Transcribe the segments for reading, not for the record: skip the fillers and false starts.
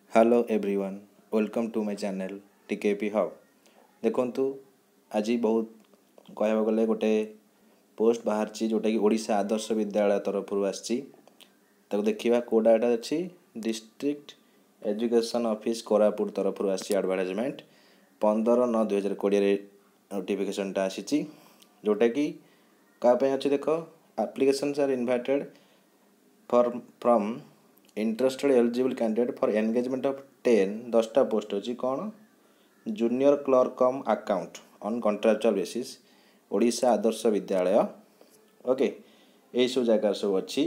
Hello everyone, welcome to my channel TKP how. देखंतु आज बहुत कहबा गले गोटे पोस्ट बाहर जोटा कि ओडिशा आदर्श विद्यालय तरफ आसी देखा कोडा अच्छी डिस्ट्रिक्ट एजुकेशन ऑफिस कोरापुट तरफ आसी एडवर्टाइजमेंट 15/9/2020 नोटिफिकेशन आसी जोटा कि क्या अच्छी देख applications are invited from interested eligible candidate for engagement of 10 post अच्छी कौन junior clerk cum account on contractual basis Odisha Adarsha Vidyalaya okay यही सब जगह सब अच्छी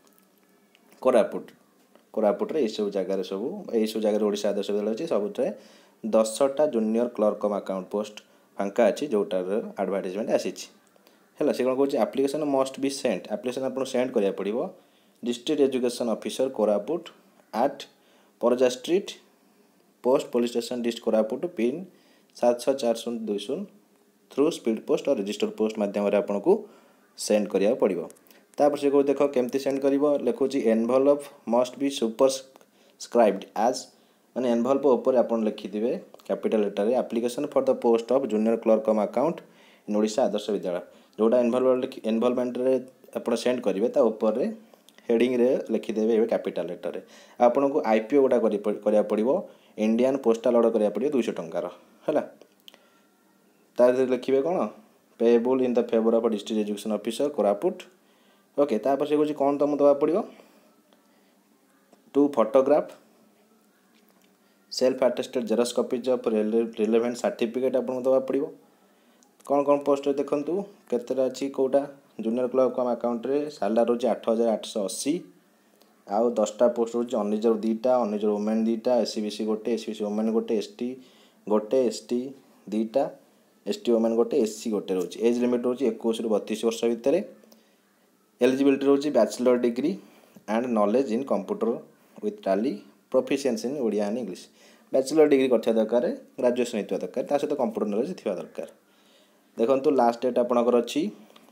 कोरापुट रे सब जगह सब यही सब जगह ओडिशा आदर्श विद्यालय अच्छी सब 10टा junior clerk cum account post फांका अच्छी जोटार एडवर्टाइजमेंट आसी है सी कौन कौन application must be sent application आपको सेंड करा पड़ो district education officer Koraput at Paraja street post police station dist Koraput pin 764020 through speed post और रजिस्टर पोस्ट माध्यम आपको सेंड करा पड़ो। तापर से को देख केमती सेंड कर लिखुची envelope must be superscribed as माने एनवलप ऊपर आप लिखिथे capital letter application for the post of junior clerk cum account in Odisha Adarsha Vidyalaya जोटा एनवलपमेंट आप सेंड करेंगे ऊपर हेडिंग रे लिखिदेवे कैपिटल लेटर रे आपन को आईपीओ गोटा करा पड़ो इंडियन पोस्टल ऑर्डर करा पड़ो 200 टंकार है तार लिखिए कौन payable in the favour of district education officer Koraput okay तापर से कुछ कौन तुम दवा पड़ो 2 photograph self attested xerox copies of relevant certificate आपको दवा पड़ो कौन कौन पोस्ट देखूँ केतटा अच्छी कौटा जूनियर क्लर्क कम अकाउंट रे सालार हो 8880 आउ 10टा पोस्ट हो अनरिजर्व 2टा अनरिजर्व वुमेन 2टा एससीबीसी गोटे एससीबीसी वुमेन गोटे एसटी गोटे एसटी 2टा एसटी वुमेन गोटे एससी गोटे रोच एज लिमिट रोच 21 ରୁ 32 वर्ष भितर एलिजिबिलिटी रोच bachelor degree and knowledge in computer with tally proficiency in Odia and English bachelor degree करथिया दरकार ग्रेजुएशन होता दरकार ता सहित कंप्यूटर नॉलेज थिबा दरकार। देखंतु लास्ट डेट आपनकर अछि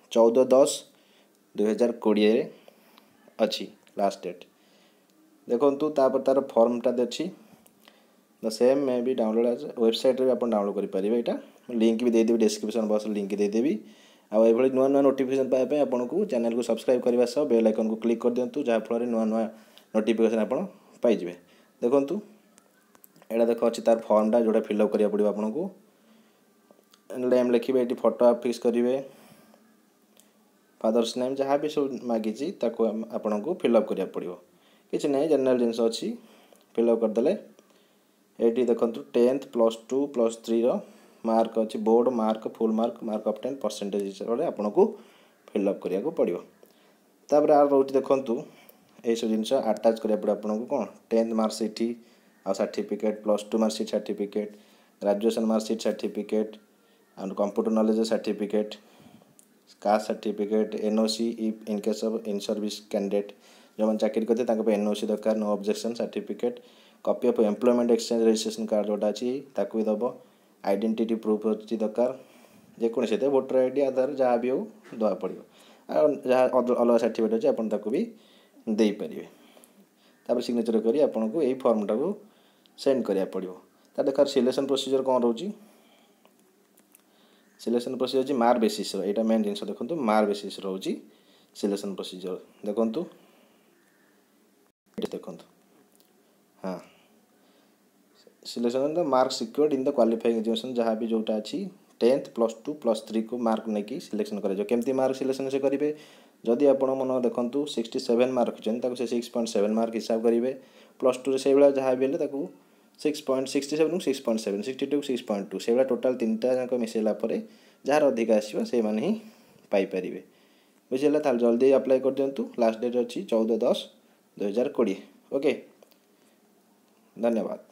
14/10/2020 अच्छी लास्ट डेट देखो तापर तार फॉर्मटा अच्छी द सेम मे भी डाउनलोड एज वेबसाइट रे आप डाउनलोड करेंगे यहाँ लिंक भी देदेवी डिस्क्रिप्शन बॉक्स लिंक देदेवी आउ नुआ नुआ नोटिफिकेशन पाइबा आपको चैनल को सब्सक्राइब करने सह बेल आइकन को क्लिक कर दिंतु जहाँफल नुआ नुआ नोटिफिकेशन आप पाइबे। देखो यहाँ देख अच्छी तार फॉर्मटा जोटा फिलअप करा पड़ो आपको नेम लिखे ये फोटो फिक्स करेंगे फादर्स नेम जहाँ भी सब मागिची आपन को फिलअप करा पड़ो किसी ना जनरल जिनस अच्छी फिलअप करदे ये देखो 10th +2 +3 मार्क अच्छी board mark full mark mark of 10 percentage हिसाब से आपन को फिलअप करा पड़ो। तापर आर रोच देखु यही सब जिन आटाच करा पड़ो आपन को कौन 10th मार्कशीट आ certificate +2 marksheet certificate graduation marksheet certificate and computer knowledge certificate caste certificate NOC if in case of in service candidate जो मैंने चाकरी करते एनओसी दरकार no objection certificate copy of employment exchange registration card जोटा अच्छी ताकू भी दब आइडेंटिटी प्रूफ अच्छी दरकार जेकोसी वोटर आईडी आधार जहाँ भी हो दवा पड़ो जहाँ अलग सर्टिफिकेट अच्छे आपको भी दे पारे तापर सिग्नेचर करी आपन को यही फॉर्मटा को सेंड करा पड़ो। तार देखार सिलेक्शन प्रोसीजर कौन रोची सिलेक्शन प्रोसीजर मार्क बेसिस यहाँ मेन जिन देखो मार्क बेसिस रोची सिलेक्शन प्रोसीजर देखु देखो हाँ selection mark secured in the qualifying education जहाँ भी जोटा अच्छी 10th +2 +3 को मार्क नहीं सिलेक्शन करमती मार्क सिलेक्शन से करेंगे जदि आप मन देखो 67 मार्क से 6.7 मार्क हिसाब करेंगे +2 से भाई जहाँ भी 6.67 को 6.7 62 6.2 से टोटाल 3टा जाक मिसेला जार अधिक आसो से ही पाइपर बुझेगा ताल जल्दी अप्लाई कर दिंतु लास्ट डेट अच्छी 14/10/2020 ओके धन्यवाद।